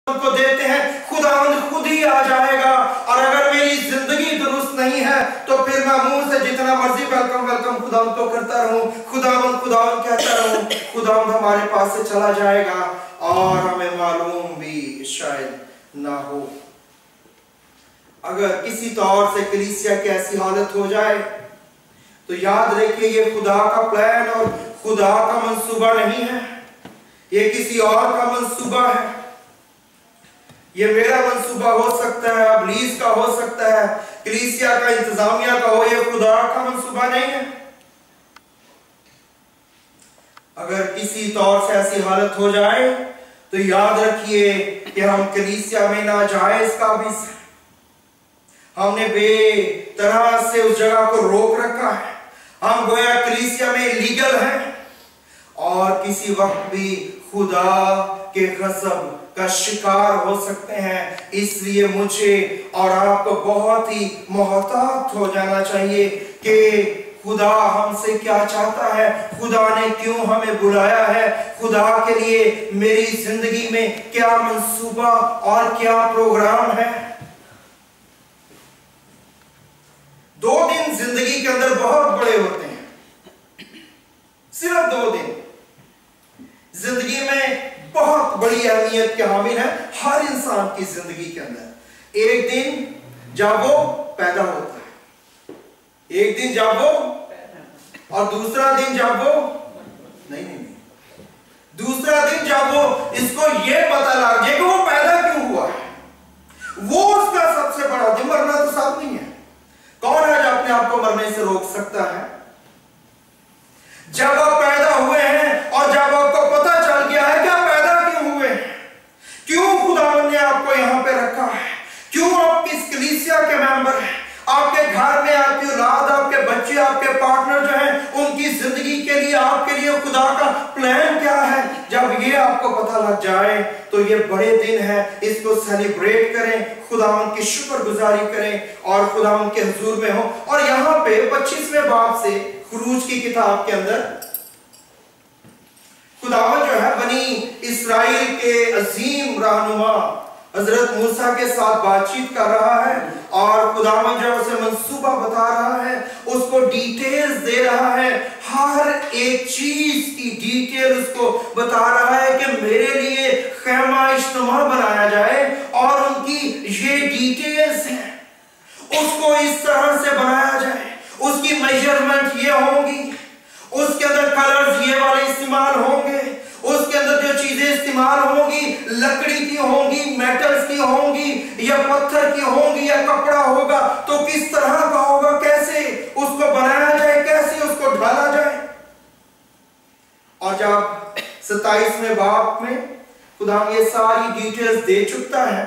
को देते हैं, खुदावंद खुद ही आ जाएगा। और अगर मेरी जिंदगी दुरुस्त नहीं है तो फिर मैं मुंह से जितना मर्जी वेलकम वेलकम खुदावंद को करता रहूं, खुदावंद खुदावंद कहता रहूं, खुदावंद हमारे पास से चला जाएगा और हमें मालूम भी शायद ना हो। अगर किसी तौर से कलीसिया की ऐसी हालत हो जाए तो याद रखिए ये खुदा का प्लान और खुदा का मंसूबा नहीं है, ये किसी और का मंसूबा है। ये मेरा मंसूबा हो सकता है, अबलीस का हो सकता है, कलीसिया का, इंतजामिया का हो, ये खुदा का मंसूबा नहीं है। अगर किसी तौर से ऐसी हालत हो जाए तो याद रखिए कि हम कलीसिया में नाजायज काबिज हैं, हमने बेतरह से उस जगह को रोक रखा है, हम गोया कलीसिया में लीगल हैं और किसी वक्त भी खुदा के गज़ब का शिकार हो सकते हैं। इसलिए मुझे और आपको बहुत ही मोहतात हो जाना चाहिए कि खुदा हमसे क्या चाहता है, खुदा ने क्यों हमें बुलाया है, खुदा के लिए मेरी जिंदगी में क्या मंसूबा और क्या प्रोग्राम है। 2 दिन जिंदगी के अंदर बहुत बड़े होते हैं, सिर्फ 2 दिन जिंदगी में बहुत बड़ी अहमियत के हामिल है हर इंसान की जिंदगी के अंदर। एक दिन जब वो पैदा होता है, एक दिन जब वो, और दूसरा दिन जब वो नहीं, दूसरा दिन जब वो इसको ये पता लग जाए कि वो पैदा क्यों हुआ है, वो उसका सबसे बड़ा दिन। मरना तो सब नहीं है, कौन है जो अपने आप को मरने से रोक सकता है? जब आप पैदा हुए हैं और जब आपको पता चल गया है कि आप पैदा क्यों हुए हैं, क्यों खुदावंद ने आपको यहां पे रखा है, क्यों आप किस कलीसिया के मेंबर हैं, आपके घर में आपकी औलाद, आपके बच्चे, आपके पार्टनर जो हैं, उनकी जिंदगी के लिए, आपके लिए खुदा का प्लान क्या है, जब ये आपको पता लग जाए तो ये बड़े दिन है। इसको सेलिब्रेट करें, खुदावंद की शुक्रगुजारी करें और खुदावंद के हुजूर में हो। और यहां पे 25वें बाब से खुरूज की किताब के अंदर खुदावंद जो है बनी इस्राएल के अजीम रहनुमा हजरत मूसा के साथ बातचीत कर रहा है और खुदावंद जो उसे मंसूबा बता रहा है, उसको डिटेल्स दे रहा है, हर एक चीज की डिटेल उसको बता रहा है कि मेरे लिए खैमा इज्तिमा बनाया जाए और उनकी ये डिटेल्स हैं, उसको इस तरह से बनाया जाए, उसकी मेजरमेंट ये होगी, उसके अंदर कलर्स ये वाले इस्तेमाल होंगे, उसके अंदर जो चीजें इस्तेमाल होंगी लकड़ी की होंगी, मेटल्स की होंगी, या पत्थर की होंगी, या कपड़ा होगा, तो किस तरह का होगा, कैसे उसको बनाया जाए, कैसे उसको ढाला जाए। और जब 27वें बाब में खुदा ये सारी डिटेल्स दे चुका है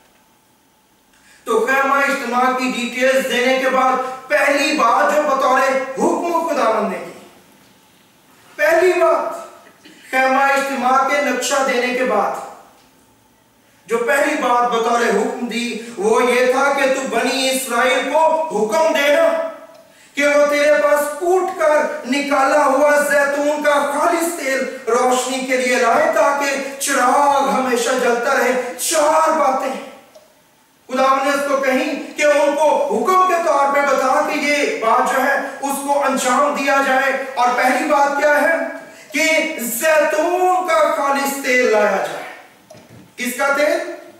तो खैमा इज्तिमा की डिटेल्स देने के बाद पहली बात जो बतौर हुक्म खुदावंद ने की, पहली बात खैमा इज्तिमा के नक्शा देने के बाद जो पहली बात बतौर हुक्म दी वो ये था कि तू बनी इस्राएल को हुक्म देना कि वो तेरे पास कूट कर निकाला हुआ जैतून का खालिस तेल रोशनी के लिए लाए ताकि चिराग हमेशा जलता रहे। 4 बातें खुदावंद ने उसको कही कि उनको हुक्म के तौर पे बता कि ये बात जो है उसको अंजाम दिया जाए। और पहली बात क्या है कि जैतून का खालिस तेल लाया जाए। किसका तेल?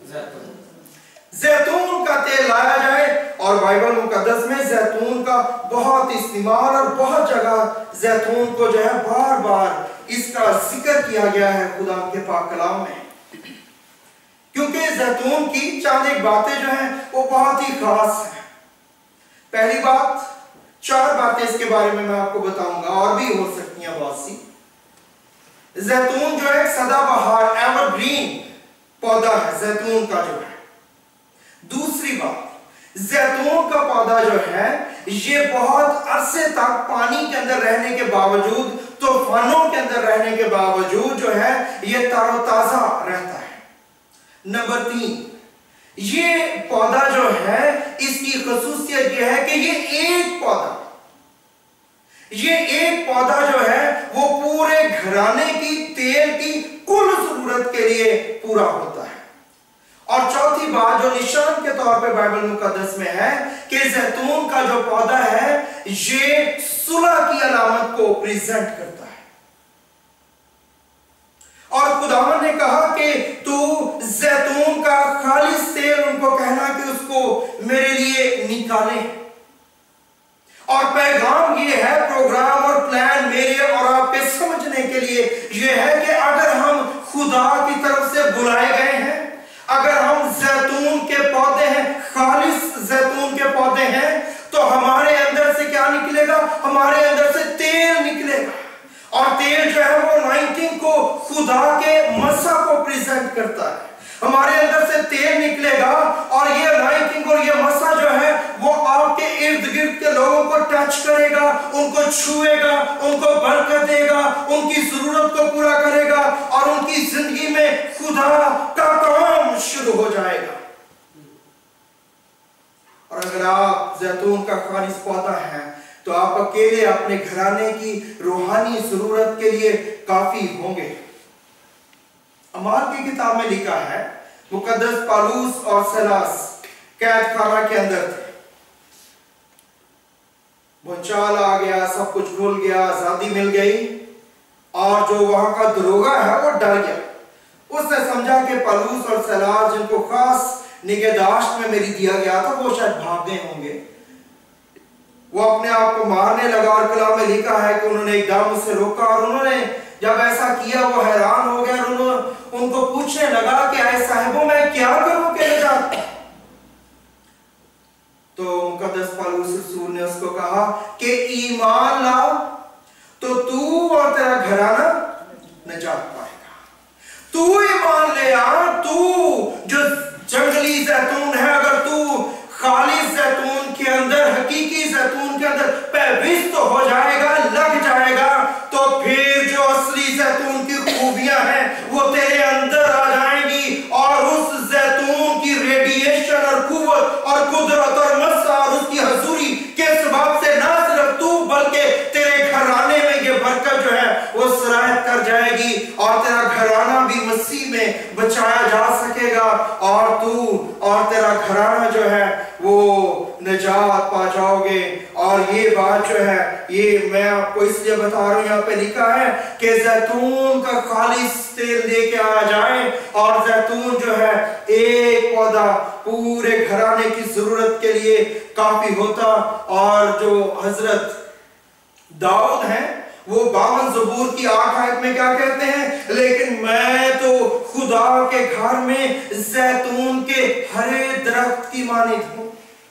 जैतून का तेल लाया जाए। और बाइबल मुकद्दस में जैतून का बहुत इस्तेमाल और बहुत जगह जैतून को जो है बार बार इसका जिक्र किया गया है खुदा के पाक कलाम में, क्योंकि जैतून की चंद एक बातें जो हैं वो बहुत ही खास हैं। पहली बात, 4 बातें इसके बारे में मैं आपको बताऊंगा, और भी हो सकती हैं बहुत सी। जैतून जो है सदाबहार एवरग्रीन पौधा है जैतून का जो है। दूसरी बात, जैतून का पौधा जो है ये बहुत अरसे तक पानी के अंदर रहने के बावजूद, तूफानों के अंदर रहने के बावजूद जो है ये तरोताजा रहता है। नंबर 3, ये पौधा जो है इसकी खासियत यह है कि ये एक पौधा जो है वो पूरे घराने की तेल की कुल जरूरत के लिए पूरा होता है। बात जो निशान के तौर पे बाइबल मुकद्दस में है कि जैतून का जो पौधा है ये सुलह की अलामत को प्रेजेंट करता है। और खुदावन ने कहा कि तू जैतून का खालिस तेल, उनको कहना कि उसको मेरे लिए निकाले। और पैगाम ये है, प्रोग्राम और प्लान मेरे और आपके समझने के लिए ये है कि अगर हम खुदा की तरफ से बुलाए गए हैं, अगर हम जैतून के पौधे हैं, खालिस जैतून के पौधे हैं, तो हमारे अंदर से क्या निकलेगा? हमारे अंदर से तेल निकलेगा। और तेल जो है वो अनॉइंटिंग को, खुदा के मसा को प्रेजेंट करता है। हमारे अंदर से तेल निकलेगा और ये अनॉइंटिंग और ये मसा जो है वो आपके इर्द गिर्द के लोगों को टच करेगा, उनको छुएगा, उनको बरकत देगा, उनकी जरूरत को पूरा करेगा और उनकी जिंदगी में खुदा का काम शुरू हो जाएगा। और अगर आप जैतून का खालिस पौधा है तो आप अकेले अपने घराने की रूहानी जरूरत के लिए काफी होंगे। अमाल की किताब में लिखा है, मुकद्दस पालूस और सलास कैद खाना के अंदर थे। भूचाल आ गया, सब कुछ भूल गया, आजादी मिल गई और जो वहां का दरोगा है वो डर गया। उसने समझा कि पालूस और सलास, जिनको खास निगहदाश्त में मेरी दिया गया था, वो शायद भाग गए होंगे। वो अपने आप को मारने लगा और कलाम में लिखा है कि उन्होंने एकदम उसे रोका और उन्होंने जब ऐसा किया वो हैरान हो गया और उनको पूछने लगा कि आए साहिबों मैं क्या करूं कि नजात? तो मुकद्दस पालूस रसूल ने उसको कहा कि ईमान ला तो तू और तेरा घराना नजात पाएगा। तू ईमान ले आ, तू जो जंगली जैतून है, अगर तू खालिस जैतून के अंदर, हकीकी जैतून के अंदर पैविस्त हो जाएगा, लग जाएगा, तो फिर जो असली जैतून की खूबियां हैं वो तेरे अंदर आ जाएंगी और उस जैतून की रेडिएशन और कुव्वत और कुदरत और मस्सा और उसकी हजूरी के सबब से ना सिर्फ तू बल्कि तेरे घराने में ये बरकत जो है वो सराहत कर जाएगी और तेरा घराना भी मसीह में बचाया जा सकेगा और तू और तेरा घराना जो है वो निजात पा जाओगे। और ये बात जो है ये मैं आपको इसलिए बता रहा हूं, यहाँ पे लिखा है कि जैतून का खालिस तेल लेके आ जाए और जैतून जो है एक पौधा पूरे घराने की जरूरत के लिए काफी होता। और जो हजरत दाऊद है वो 52 ज़बूर की 8 आयत में क्या कहते हैं? लेकिन मैं तो खुदा के घर में जैतून के हरे दरख्त की मानित हूं।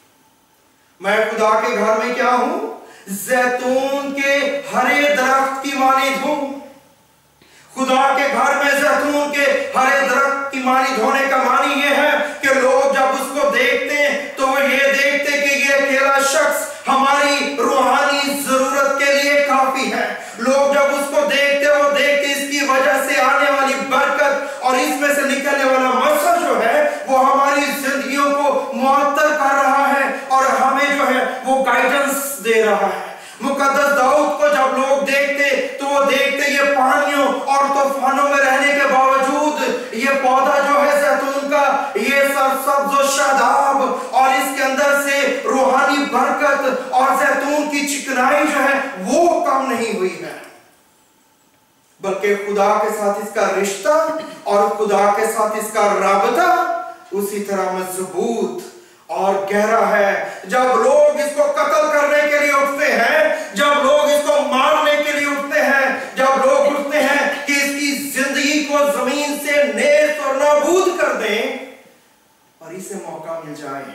मैं खुदा के घर में क्या हूं? जैतून के हरे दरख्त की मानित हूं। खुदा के घर में जैतून के हरे दरख्त की मानित होने का मानी यह है कि लोग जब उसको देखते हैं तो वो ये देखते कि ये अकेला शख्स हमारी रूहानी जरूरत के लिए काफी है। लोग जब उसको देखते वो देखते इसकी वजह से आने वाली बरकत और इसमें से निकलने वाला मसा जो है वो हमारी जिंदगियों को मुअत्तर कर रहा है और हमें जो है वो गाइडेंस दे रहा है। मुकद्दस दाऊद को जब लोग देखते तो वो देखते ये पानियों और तूफानों में रहने के बावजूद ये पौधा जो है जैतून का, ये सरसब्ज और शादाब और इसके अंदर से रूहानी बरकत और जैतून की चिकनाई जो है वो कम नहीं हुई है, बल्कि खुदा के साथ इसका रिश्ता और खुदा के साथ इसका राबता उसी तरह मजबूत और गहरा है। जब लोग इसको कत्ल करने के लिए उठते हैं, जब लोग इसको मारने के लिए उठते हैं, जब लोग उठते हैं कि इसकी जिंदगी को जमीन से नेस्त और नाबूद कर दें और इसे मौका मिल जाए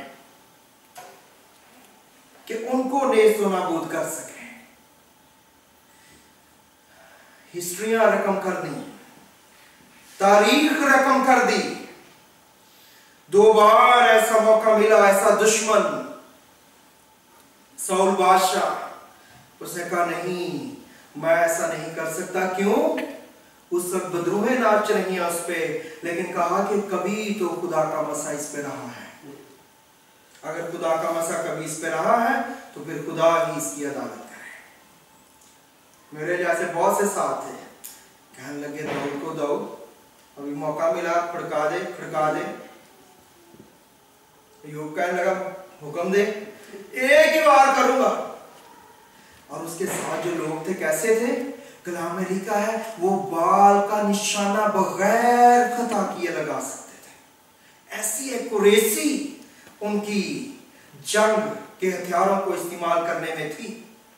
कि उनको नेस्त और नाबूद कर सके, हिस्ट्रियां रकम कर दी, तारीख रकम कर दी। 2 बार ऐसा मौका मिला, ऐसा दुश्मन साउल बादशाह, उसने कहा नहीं मैं ऐसा नहीं कर सकता। क्यों? उस वक्त बदरूहें नाच रही हैं उस पे, लेकिन कहा कि कभी तो खुदा का मसा इस पे रहा है। अगर खुदा का मसा कभी इस पे रहा है तो फिर खुदा ही इसकी अदालत करे। मेरे जैसे बहुत से साथ थे, कहने लगे दाऊद को, दाऊद अभी मौका मिला, खड़का दे खड़का दे। यूब कहने लगा, हुक्म दे, एक ही बार करूंगा। और उसके साथ जो लोग थे कैसे थे? कलाम में लिखा है वो बाल का निशाना बगैर खता किए लगा सकते थे। ऐसी एक्यूरेसी उनकी जंग के हथियारों को इस्तेमाल करने में थी।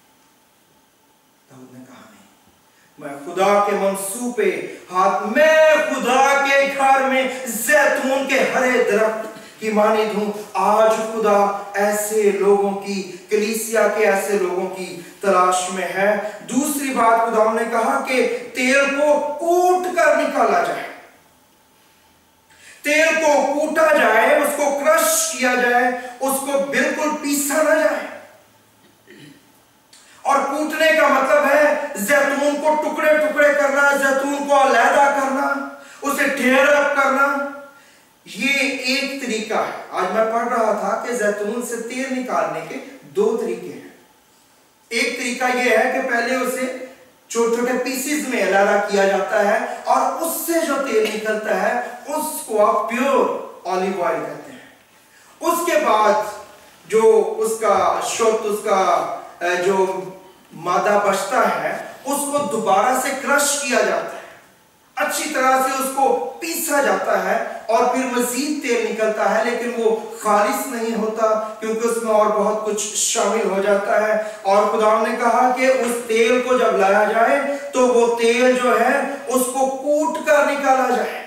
दाऊद ने कहा, नहीं, मैं खुदा के मंसूबे हाथ में, खुदा के घर में जैतून के हरे दरख्त की मानिद हूं। आज खुदा ऐसे लोगों की, कलीसिया के ऐसे लोगों की तलाश में है। दूसरी बात खुदा ने कहा कि तेल को कूट कर निकाला जाए, तेल को कूटा जाए, उसको क्रश किया जाए, उसको बिल्कुल पीसा ना जाए। और कूटने का मतलब है जैतून को टुकड़े टुकड़े करना, जैतून को अलहदा करना, उसे ढेर करना। ये एक तरीका है। आज मैं पढ़ रहा था कि जैतून से तेल निकालने के दो तरीके हैं। एक तरीका यह है कि पहले उसे छोटे छोटे पीसेस में अलहदा किया जाता है और उससे जो तेल निकलता है उसको आप प्योर ऑलिव ऑयल कहते हैं। उसके बाद जो उसका शुद्ध, उसका जो मादा बचता है, उसको दोबारा से क्रश किया जाता है, अच्छी तरह से उसको पीसा जाता है और फिर मजीद तेल निकलता है, लेकिन वो खालिस नहीं होता क्योंकि उसमें और बहुत कुछ शामिल हो जाता है। और खुदा ने कहा कि उस तेल को जब लाया जाए तो वो तेल जो है उसको कूट कर निकाला जाए,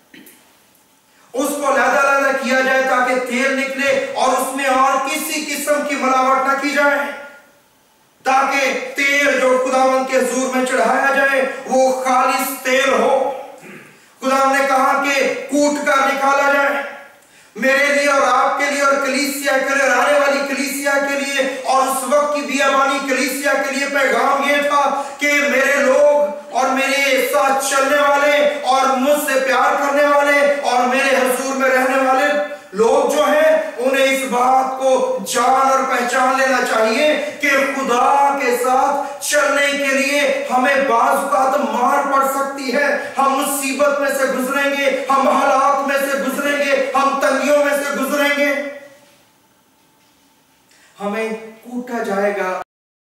उसको अलग-अलग किया जाए ताकि तेल निकले और उसमें और किसी किस्म की मिलावट ना की जाए, ताकि तेल जो खुदावंद के हुजूर में चढ़ाया जाए वो खालिस तेल हो। खुदा ने कहा कि कूट कर निकाला जाए, मेरे लिए और आपके लिए और कलीसिया के लिए, आने वाली कलीसिया के लिए और उस वक्त की बियाबानी कलीसिया के लिए पैगाम ये था कि मेरे लोग और मेरे साथ चलने वाले और मुझसे प्यार करने वाले और मेरे हुजूर में रहने वाले लोग जो हैं, उन्हें इस बात को जान और पहचान लेना चाहिए कि खुदा के साथ चलने के लिए हमें बाज़ औक़ात मार पड़ सकती है, हम मुसीबत में से गुजरेंगे, हम हालात में से गुजरेंगे, हम तंगियों में से गुजरेंगे। हमें कूटा जाएगा